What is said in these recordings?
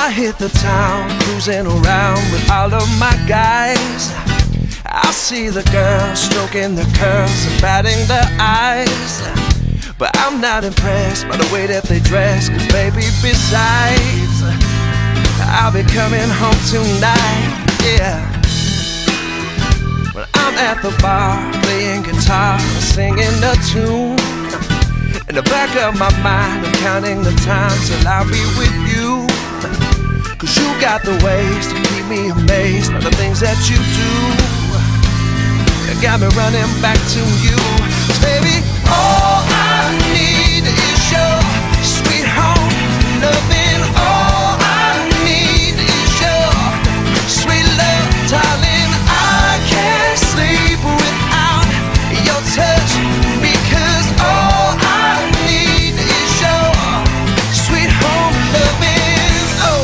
I hit the town, cruising around with all of my guys. I see the girls stroking their curls and batting their eyes, but I'm not impressed by the way that they dress, 'cause baby, besides, I'll be coming home tonight, yeah. When I'm at the bar, playing guitar and singing a tune, in the back of my mind, I'm counting the times till I'll be with you. 'Cause you got the ways to keep me amazed by the things that you do. It got me running back to you. 'Cause baby, all I need is your sweet home loving. All I need is your sweet love, darling. I can't sleep without your touch, because all I need is your sweet home loving. Oh,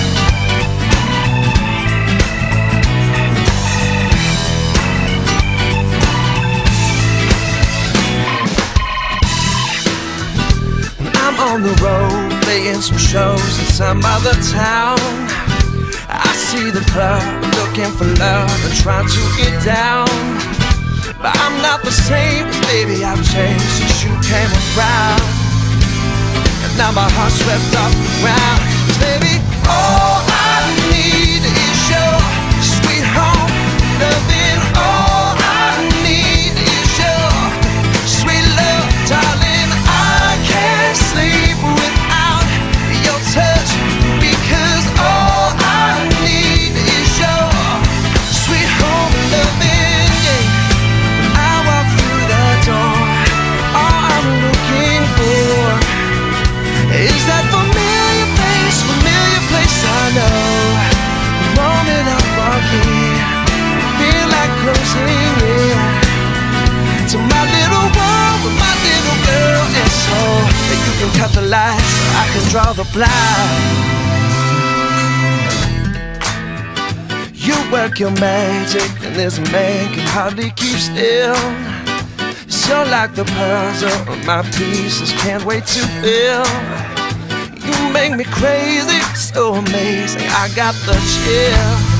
I'm on the road, playing some shows in some other town. I see the club, looking for love and trying to get down. But I'm not the same, 'cause baby, I've changed since you came around. And now my heart's swept off the ground. 'Cause baby, all I need is your sweet home loving. All I need is your sweet love, darling. I can't sleep without your touch, because all I need is your sweet home loving, yeah. When I walk through the door, all I'm looking for is that familiar place I know. The moment I walk in, feel like closing in to my little world with my little girl. And so that you can cut the lights, so I can draw the blind. You work your magic, and this man can hardly keep still. So like the puzzle of my pieces, can't wait to build. You make me crazy, so amazing, I got the chill.